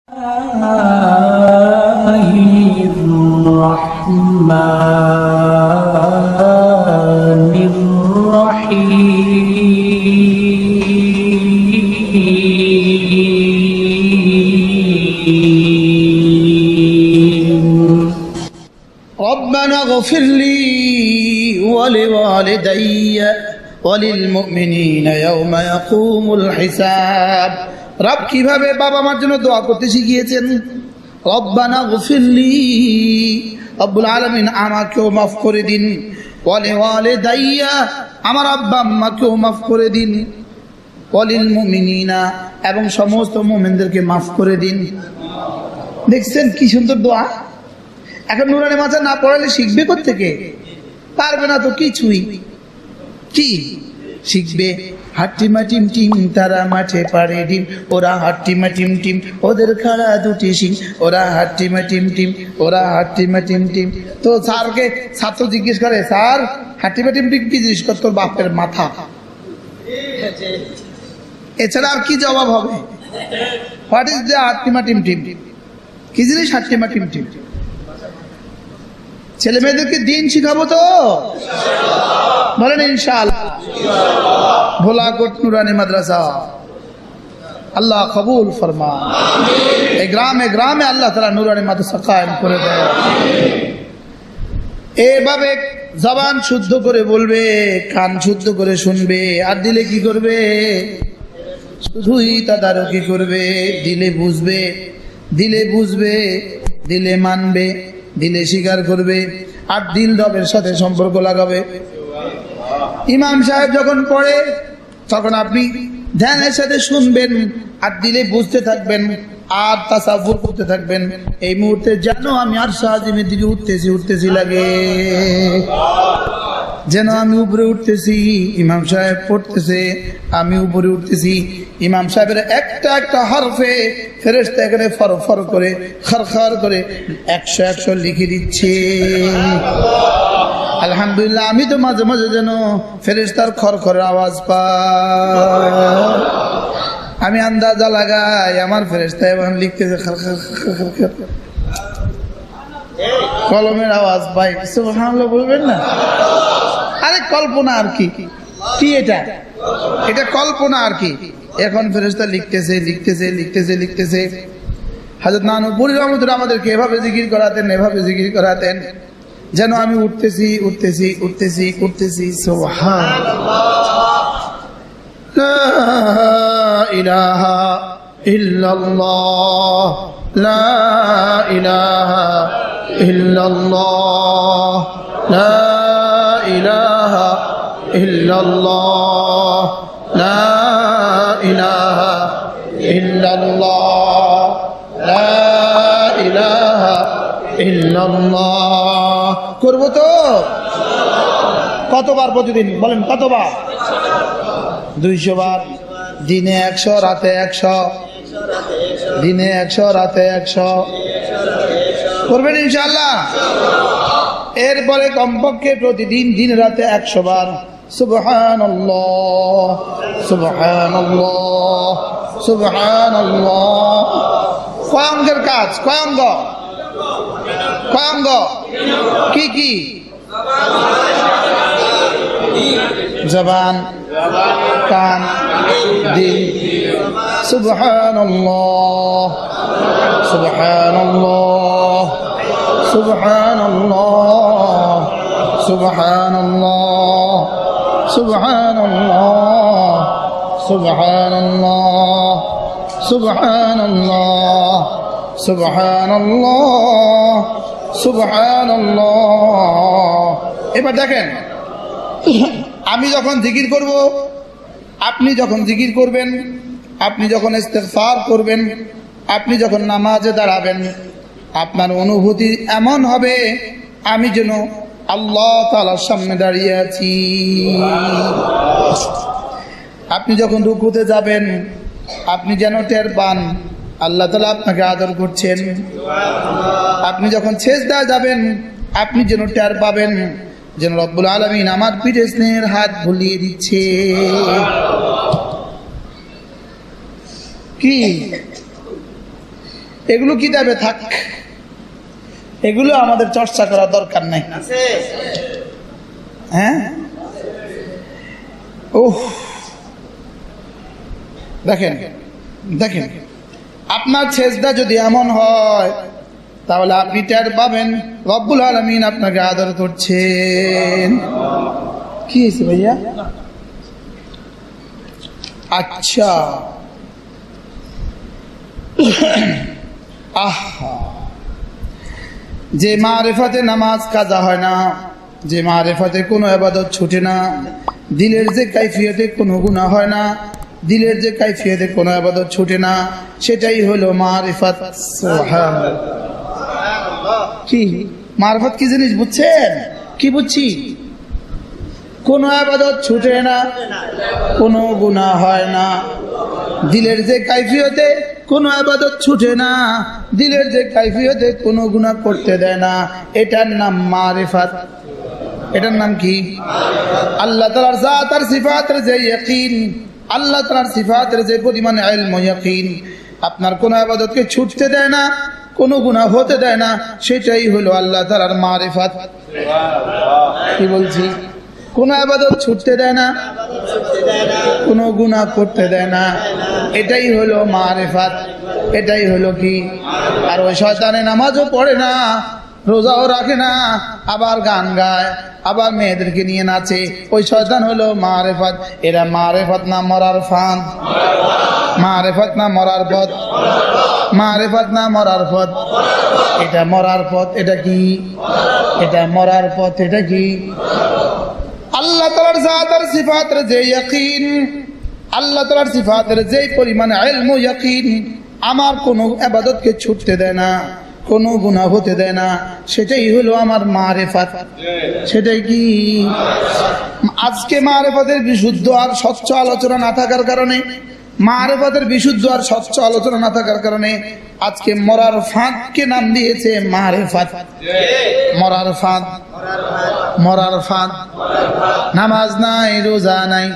ربنا اغفر لي ولوالدي وللمؤمنين يوم يقوم الحساب। রব কিভাবে বাবা মার জন্য দোয়া করতে শিখিয়েছেন? রব্বানা গফিরলি, রব্বুল আলামিন আমাকেও মাফ করে দিন, ওয়ালিওয়ালিদাইয়া আমার আব্বা আম্মাকেও মাফ করে দিন, ওয়ালিল মুমিনিনা এবং সমস্ত মুমিনদেরকে মাফ করে দিন। দেখছেন কি সুন্দর দোয়া। এখন নুরানি মাঝে না পড়ালে শিখবে কোত্থেকে? পারবে না তো কিছুই। কি শিখবে? হাট্টিমা টিম টিম তারা মাঠে পাড়ে ডিম, ওরা হাট্টিমা টিম টিম ওদের খাড়া দুটি শিং, ওরা হাট্টিমা টিম টিম ওরা হাট্টিমা টিম টিম। তো স্যারকে ছাত্র জিজ্ঞেস করে, স্যার হাট্টিমা টিম টিম কি জিনিস? তোর বাপের মাথা। এছাড়া আর কি জবাব হবে? হোয়াট ইজ দ্য হাট্টিমা টিম টিম? কি জিনিস হাট্টিমা টিম টিম? ছেলে মেয়েদেরকে দিন শিখাবো তো, বলেন ইনশাআল্লাহ। ভোলাকোট নুরানি মাদ্রাসা আল্লাহ কবুল ফরমা। এই গ্রামে গ্রামে আল্লাহ তাআলা নুরানি মাদ্রাসা কায়েম করে দেয়। এভাবে জবান শুদ্ধ করে বলবে, কান শুদ্ধ করে শুনবে, আর দিলে কি করবে? শুধুই তদারকি করবে। দিলে বুঝবে, দিলে বুঝবে, দিলে মানবে, দিলে স্বীকার করবে, আর দিল রবের সাথে সম্পর্ক লাগাবে। ইমাম সাহেব যখন পড়ে তখন আপনি ধ্যানের সাথে শুনবেন, আর দিলে বুঝতে থাকবেন, আর তাসাব্বুর করতে থাকবেন। এই মুহূর্তে যেন আমি আর সাজিমের দিকে উঠতেছি লাগে, যেন আমি উপরে উঠতেছি। ইমাম সাহেব পড়তেছে, আমি উপরে উঠতেছি। ইমাম সাহেবের একটা একটা হরফে ফেরেশতা এখানে ফর ফর করে খরখর করে 100 লিখে দিচ্ছে। আলহামদুলিল্লাহ। আমি তো মাঝে মাঝে যেন ফেরেশতার খরখরের আওয়াজ পাই। আমি আন্দাজা লাগাই আমার ফেরেশতা এখন লিখতেছে খরখর খরখর, কলমের আওয়াজ পাই। সুবহানাল্লাহ বলবেন না? আরে কল্পনা আর কি, কি এটা? এটা কল্পনা আর কি। এখন ফেরেশতা লিখতেছে লিখতেছে লিখতেছে লিখতেছে। হযরত নানুপুরি রহমাতুল্লাহ আমাদেরকে এভাবে জিকির করাতেন, এভাবে জিকির করাতেন যেন আমি উঠতেছি উঠতেছি উঠতেছি উঠতেছি। সুবহানাল্লাহ। লা ইলাহা ইল্লাল্লাহ, লা ইলাহা ইল্লাল্লাহ, লা ইলাহা ইল্লাল্লাহ, লা ইলাহা ইল্লাল্লাহ, লা ইলাহা ইল্লাল্লাহ। করবো তো? কতবার প্রতিদিন বলেন? কতবার? 200 বার। দিনে 100, রাতে 100। দিনে 100, রাতে 100 করবেন ইনশাআল্লাহ। এরপরে কমপক্ষে প্রতিদিন দিন রাতে 100 বার সুবহানাল্লাহ সুবহানাল্লাহ সুবহানাল্লাহ। কয় অঙ্গের কাজ? কয় অঙ্গ? কয় অঙ্গ? কি কি? জবান, কান, দিল। সুবহানাল্লাহ সুবহানাল্লাহ সুবহানাল্লাহ সুবহানাল্লাহ সুবহানাল্লাহ সুবহানাল্লাহ সুবহানাল্লাহ সুবহানাল্লাহ সুবহানাল্লাহ। এবার দেখেন, আমি যখন জিকির করব, আপনি যখন জিকির করবেন, আপনি যখন ইস্তিগফার করবেন, আপনি যখন নামাজে দাঁড়াবেন, আপনার অনুভূতি এমন হবে আমি যেন আল্লাহ তাআলার সামনে দাঁড়িয়ে আছি। আপনি যখন রুকুতে যাবেন, আপনি যেন টের পান আল্লাহ তাআলা আপনাকে আদর করছেন। আপনি যখন সিজদায় যাবেন, আপনি যেন টের পাবেন যেন রব্বুল আলামিন আমার পিঠে স্নেহের হাত বুলিয়ে দিচ্ছে। কি এগুলো কিতাবে থাক, এগুলো আমাদের চর্চা করার দরকার নাই। হ্যাঁ, ওহ দেখেন দেখেন, আপনার সেজদা যদি এমন হয় তাহলে আপনি টের পাবেন রব্বুল আলামিন আপনাকে আদর করছেন। কি হয়েছে ভাইয়া? আচ্ছা, যে মারিফাতে নামাজ কাজা হয় না, যে মারিফাতে কোনো ইবাদত ছুটে না, দিলের যে কাইফিয়তে কোনো গুনাহ হয় না, দিলের যে কাইফিয়তে কোনো ইবাদত ছুটে না, সেটাই হলো মারিফাত। সুবহানাল্লাহ। কি মারিফাত কি জিনিস বুঝছেন? কি বুঝছি? কোনো ইবাদত ছুটে না, কোনো গুনাহ হয় না, দিলের যে কাইফিয়তে কোনো ইবাদত ছুটে না, দিলের যে কাইফিয়তে কোনো গুনাহ করতে দেয় না, এটার নাম মারিফাত। এটার নাম কি? আল্লাহ তাআলার জাত আর সিফাতের যে ইয়াকিন, আল্লাহ তাআলার সিফাতের যে পরিমাণ ইলম ও ইয়াকিন আপনার কোনো ইবাদতকে ছুটতে দেয় না, কোনো গুনাহ হতে দেয় না, সেটাই হলো আল্লাহ তাআলার মারিফাত। কি বলছি? কোনো ইবাদত ছুটতে দেয় না, কোনো গুনাহ করতে দেয় না, এটাই হলো মারিফাত, এটাই হলো কি? আর ওই শয়তানে নামাজও পড়ে না, রোজাও রাখে না, আবার গান গায়, আবার মেয়েদেরকে নিয়ে নাচে, ওই শয়তান হলো মারিফাত। এরা মারিফাত না মরার ফাঁদ, মারিফাত না মরার পথ, মারিফাত না মরার পথ, এটা মরার পথ। এটা কি? এটা মরার পথ। এটা কি? আল্লাহ তাআলার জাত আর সিফাতের যে ইয়াকিন, আল্লাহ তাআলার সিফাতের যে পরিমাণ ইলম ও ইয়াকিন আমার কোনো ইবাদতকে ছুটতে দেয় না, কোনো গুনাহ হতে দেয় না, সেটাই হলো আমার মারিফাত। সেটাই কি? আজকে মারিফাতের বিশুদ্ধ আর স্বচ্ছ আলোচনা না থাকার কারণে, মারিফাতের বিশুদ্ধ আর স্বচ্ছ আলোচনা না থাকার কারণে আজকে মরার ফাঁদকে নাম দিয়েছে মারিফাত। মরার ফাঁদ, মরার ফাঁদ। নামাজ নাই, রোজা নাই,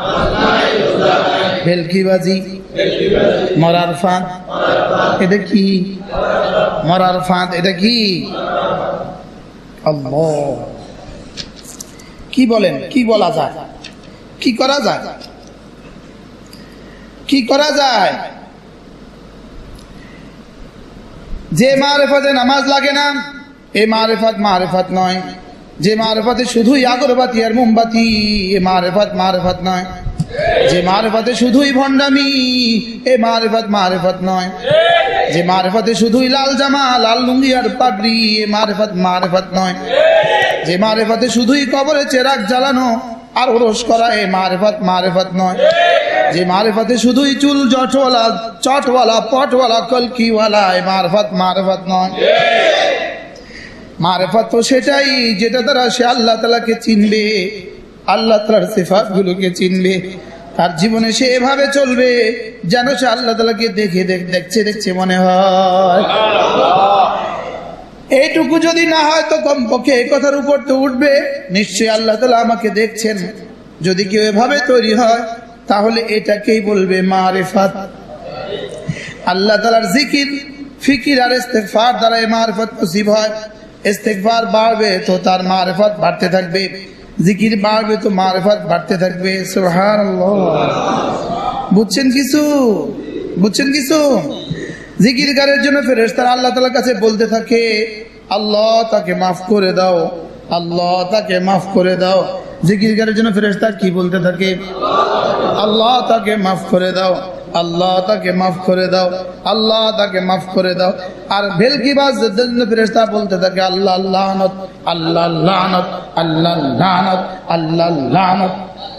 ভেলকিবাজি, মরার ফাঁদ। এটা কি? মরার ফাঁদ। এটা কি? আল্লাহ, কি বলেন? কি বলা যায়? কি করা যায়? কি করা যায়? যে মারিফাতে নামাজ লাগে না, এই মারিফাত মারিফাত নয়। যে মারিফাতে শুধুই আগরবাতি আর মোমবাতি, এ মারিফাত মারিফাত নয়। যে মারিফাতে শুধুই ভণ্ডামি, এ মারিফাত মারিফাত নয়। যে মারিফাতে শুধুই লাল জামা, লাল লুঙ্গি আর পাগড়ি, এ মারিফাত মারিফাত নয়। যে মারিফাতে শুধুই কবরে চেরাগ জ্বালানো আর ওরস করা, এ মারিফাত মারিফাত নয়। যে মারিফাতে শুধুই চুল জটওয়ালা, চটওয়ালা, পটওয়ালা, কলকিওয়ালা, এ মারিফাত মারিফাত নয়। মারিফাত তো সেটাই যেটা দ্বারা সে আল্লাহ তাআলাকে চিনবে, আল্লাহ তাআলার সিফাতগুলোকে চিনবে, তার জীবনে সে এভাবে চলবে যেন সে আল্লাহ তাআলাকে দেখছে মনে হয়। এইটুকু যদি না হয় তো কমপক্ষে এই কথার উপর তো উঠবে, নিশ্চয়ই আল্লাহ তাআলা আমাকে দেখছেন। যদি কেউ এভাবে তৈরি হয় তাহলে এটাকেই বলবে মারিফাত। আল্লাহ তাআলার জিকির, ফিকির আর ইস্তেগফার দ্বারা এই মারিফাত নসিব হয়। ইস্তেগফার বাড়বে তো তার মারিফাত বাড়তে থাকবে, জিকির বাড়বে তো মারিফাত বাড়তে থাকবে। সুবহানাল্লাহ। বুঝছেন কিছু? বুঝছেন কিছু? জিকিরকারের জন্য ফেরেশতারা আল্লাহ তাআলার কাছে বলতে থাকে, আল্লাহ তাকে মাফ করে দাও, আল্লাহ তাকে মাফ করে দাও। জিকিরকারের জন্য ফেরেশতা কি বলতে থাকে? আল্লাহ তাকে মাফ করে দাও, আল্লাহ তাকে মাফ করে দাও, আল্লাহ তাকে মাফ করে দাও। আর ভেলকিবাজদের জন্য ফেরেশতা বলতে থাকে, আল্লাহ লানত, আল্লাহ লানত, আল্লাহ লানত, আল্লাহ লানত।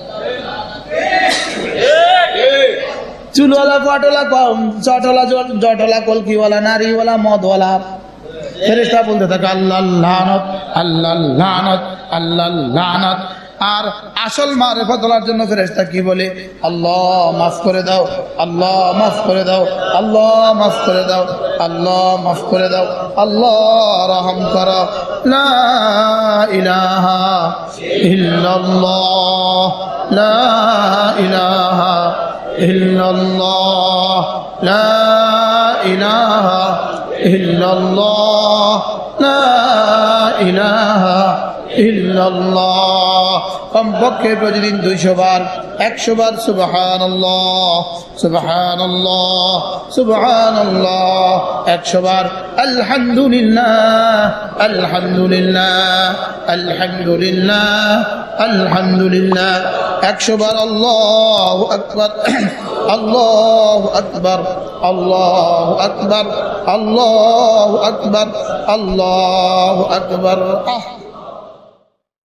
চুলওয়ালা, পাটওয়ালা, চটওয়ালা, জটওয়ালা, কলকিওয়ালা, নারীওয়ালা, মদওয়ালা, ফেরেশতা বলতে থাকে আল্লাহ লানত, আল্লাহ লানত, আল্লাহ লানত। আর আসল মারিফাত ওয়ালার জন্য ফেরেশতা কি বলে? আল্লাহ মাফ করে দাও, আল্লাহ মাফ করে দাও, আল্লাহ মাফ করে দাও, আল্লাহ মাফ করে দাও, আল্লাহ রহম করো। লা ইলাহা ইল্লাল্লাহ, লা ইলাহা ইল্লাল্লাহ, লা ইলাহা ইল্লাল্লাহ লা ইলাহা ইল্লাল্লাহ। কমপক্ষে প্রতিদিন 200 বার 100 বার সুবহানাল্লাহ সুবহানাল্লাহ সুবহানাল্লাহ, 100 বার আলহামদুলিল্লাহ আলহামদুলিল্লাহ আলহামদুলিল্লাহ আলহামদুলিল্লাহ, 100 বার আল্লাহু আকবার আল্লাহু আকবার আল্লাহু আকবার আল্লাহু আকবার আল্লাহু আকবার।